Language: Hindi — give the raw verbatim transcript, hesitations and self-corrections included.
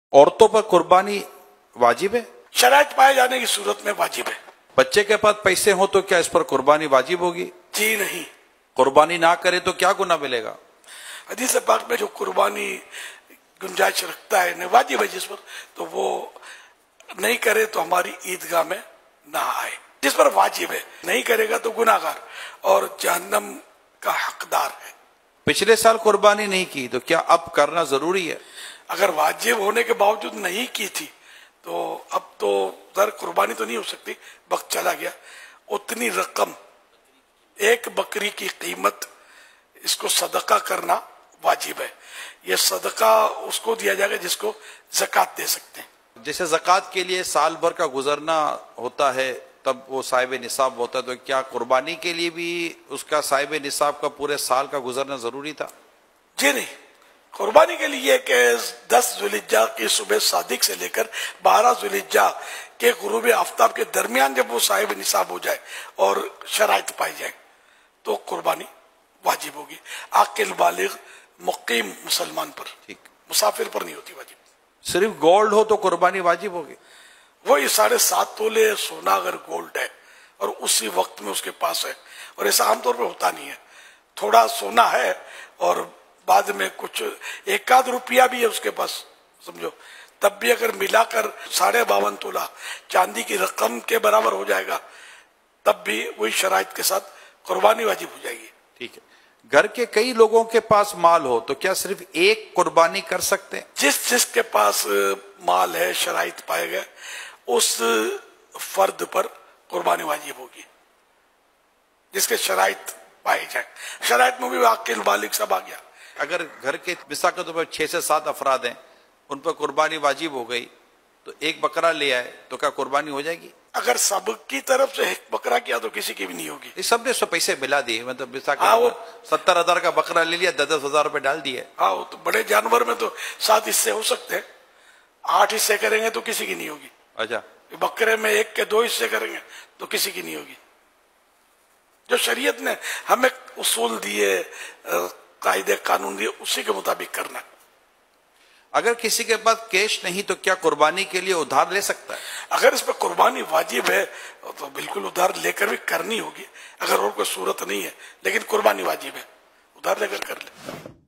औरतों पर कुर्बानी वाजिब है? शराइत पाए जाने की सूरत में वाजिब है। बच्चे के पास पैसे हो तो क्या इस पर कुर्बानी वाजिब होगी? जी नहीं। कुर्बानी ना करे तो क्या गुनाह मिलेगा? हदीस पाक में जो कुर्बानी गुंजाइश रखता है वाजिब है जिस पर, तो वो नहीं करे तो हमारी ईदगाह में ना आए। जिस पर वाजिब है नहीं करेगा तो गुनाहगार और जहन्नम का हकदार है। पिछले साल कुर्बानी नहीं की तो क्या अब करना जरूरी है? अगर वाजिब होने के बावजूद नहीं की थी तो अब तो दर कुर्बानी तो नहीं हो सकती, वक्त चला गया। उतनी रकम एक बकरी की कीमत, इसको सदका करना वाजिब है। ये सदका उसको दिया जाएगा जिसको ज़कात दे सकते हैं। जैसे ज़कात के लिए साल भर का गुजरना होता है तब वो साहिब निसाब होता है, तो क्या कुर्बानी के लिए भी उसका साहिब निसाब का पूरे साल का गुजरना जरूरी था? जी नहीं। कुर्बानी के लिए कि दस जुलिज्जा की सुबह सादिक से लेकर बारह जुलिज्जा के गुरूब आफ्ताब के दरमियान जब वो साहिब निसाब हो जाए और शराइत पाई जाए तो कुर्बानी वाजिब होगी। आकिल बालिग मुकीम मुसलमान पर, ठीक, मुसाफिर पर नहीं होती वाजिब। सिर्फ गोल्ड हो तो कुर्बानी वाजिब होगी? वही साढ़े सात तोले सोना अगर गोल्ड है और उसी वक्त में उसके पास है, और ऐसा आमतौर पर होता नहीं है, थोड़ा सोना है और बाद में कुछ एक आध रुपया भी है उसके पास, समझो, तब भी अगर मिलाकर साढ़े बावन तोला चांदी की रकम के बराबर हो जाएगा तब भी वही शराइत के साथ कुर्बानी वाजिब हो जाएगी। ठीक है। घर के कई लोगों के पास माल हो तो क्या सिर्फ एक कुर्बानी कर सकते हैं? जिस जिसके पास माल है, शराइत पाए गए, उस फर्द पर कुर्बानी वाजिब होगी जिसके शराइत पाए जाए। शराइत में भी आकिल बालिग सब आ गया। अगर घर के मिसाल के तौर पर छह से सात अफराद हैं, उन पर कुर्बानी वाजिब हो गई तो एक बकरा ले आए तो क्या कुर्बानी हो जाएगी? अगर सब की तरफ से एक बकरा किया तो किसी की भी नहीं होगी। इस सबने सौ पैसे मिला दिए, मतलब मिसाल हाँ, वो सत्तर हजार का बकरा ले लिया, दस दस हजार रुपए डाल दिए। हाँ, वो तो बड़े जानवर में तो सात हिस्से हो सकते हैं, आठ हिस्से करेंगे तो किसी की नहीं होगी। अच्छा, बकरे में एक के दो हिस्से करेंगे तो किसी की नहीं होगी। जो शरीयत ने हमें उसूल दिए, कायदे कानून दिए, उसी के मुताबिक करना। अगर किसी के पास कैश नहीं तो क्या कुर्बानी के लिए उधार ले सकता है? अगर इस पर कुर्बानी वाजिब है तो बिल्कुल उधार लेकर भी करनी होगी। अगर और कोई सूरत नहीं है लेकिन कुर्बानी वाजिब है, उधार लेकर कर ले।